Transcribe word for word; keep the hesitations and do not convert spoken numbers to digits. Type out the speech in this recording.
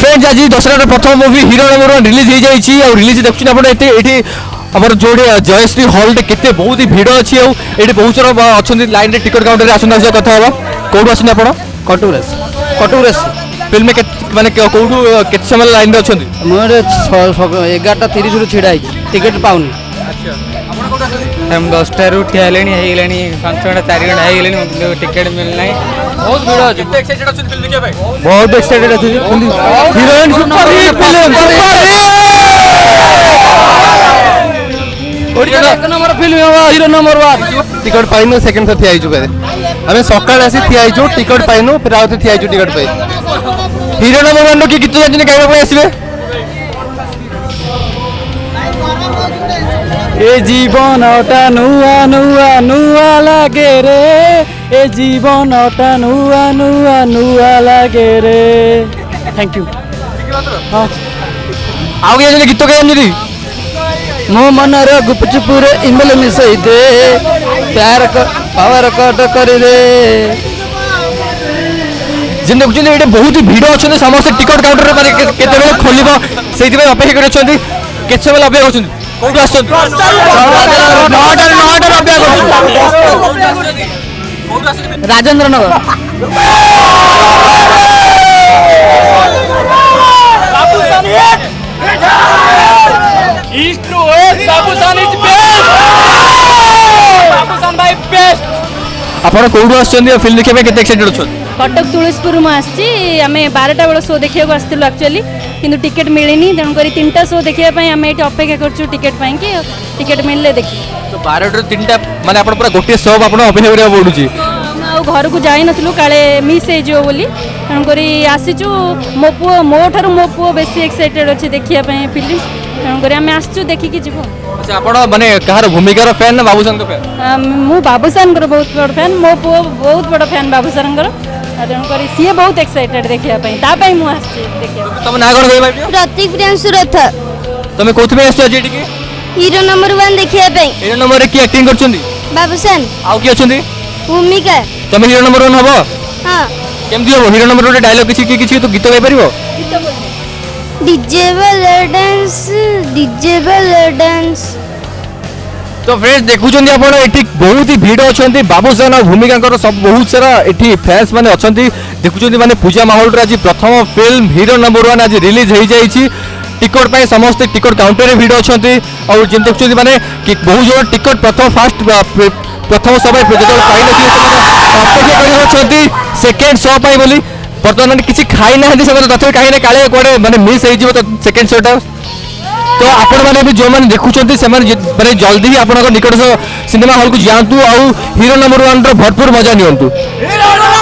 Friends आज दशहरा प्रथम movie hero number one release हो जाए और रिलीज देखुन आप आमर जो जयश्री हॉल केते बहुत ही भिड़ अच्छी ये बहुत सारा अच्छा लाइन टिकट काउंटर आसन कथा हाँ कौटू आस कटुरेस कटुरेस फिल्म में माने कौटू केते समय लाइन अच्छा मुझे एगारटा तीस रु छिड़ा टिकट पाऊनी हम दसटा रु ठिया पांच घंटा चार घंटा हो टिकट मिलना बहुत भीड़ अच्छे बहुत एक्साइटेड अच्छी हिरोइन सुपर हिट फिल्म एक number film hero number one ticket पाइनु सेकंड थर थिया आइजु आमे सकाळ आसी थिया आइजु टिकट पाइनु फिर आउते थिया आइजु टिकट पाइ हीरो नंबर वन के गीत जानि गाइबा पय आसीबे ए जीवनटा नुआ नुआ नुआ लागे रे ए जीवनटा नुआ नुआ नुआ लागे रे थैंक यू हां आउ के जने गीत गाइम जदी मो मन रे गुपचुप रे इमल मिसई दे प्यार कर पावर कट कर दे जिन देखुछन एटे बहुत ही भीड़ अछन समस्त टिकट काउंटर रे केते बेले खोलिबो सेति में अपेक्षा करछन केते बेले अपेक्षा करछन कोन आछन नौटा नौटा अपेक्षा करछन Rajendra Nagar East to West, Babushan is best. Babushan by best. आपण कोडू आछन फिल्म देखै में केते एक्साइटेड अछन कटक तुलसीपुर में आसी आम बारटा बेल शो देखा आसलु एक्चुअली किंतु टिकेट मिलनी तेणुक तीन शो देखापी आम ये अपेक्षा कर टिकेट कि टिकेट मिलले देखी तो बारटा तीन माने आपण पूरा गोटे शो आपण अपेक्षा करिया पडुची घर को जाई नथलु काले मिस हे जो बोली तेणुक आसीचु मो पुओ मो ठार मो पुओ बेसी एक्साइटेड अच्छे देखिया फिल्म तेणुक आम आसचु देखिकी जीवु अच्छा आपण माने कहार भूमिकार फैन ना बाबूशान को फैन मु बाबूशान को बहुत बड़ फैन मो पुओ बहुत बड़ फैन बाबूशान को तेणुक सी बहुत एक्साइटेड देखिए मु आसची देखिया तुम ना कोन गई भाई प्रतीक प्रियांशु रथ तुम कोथि में आसो जेटी के हीरो नंबर वन देखिया हीरो नंबर की एक्टिंग करछंदी बाबूशान आउ की अछंदी भूमिका तुम हीरो नंबर वन हबो हां केमदी हबो हीरो नंबर वन डायलॉग किछि किछि तो गीत गाइ परिबो डीजे वाला डांस डीजे वाला डांस तो फ्रेंड्स देखुछन आपण एठी बहुत ही भीड़ अछंती बाबूशान और भूमिका कर सब बहुत सारा एठी फैंस माने अछंती देखुछन माने पूजा माहौल रे आज प्रथम फिल्म हीरो नंबर वन आज रिलीज हो जाईची टिकट पाए समस्त टिकट काउंटर रे भीड़ अछंती और जेन देखुछन माने कि बहुत जण टिकट प्रथम फास्ट प्रथम समय जेतल पाइ नथि अपेक्षा करि अछंती सेकंड शो पाइ बोली वर्तमान किछि खाइ ना हदि समय तथे काहे ने काले कोडे माने मिस हे जिवो तो सेकंड शोटा तो आपण माने भी जो माने देखुछंती से माने माने जल्दी ही आपण निकट सिनेमा हॉल को जांतु और हीरो नंबर वन रो भरपूर मजा नियंतु।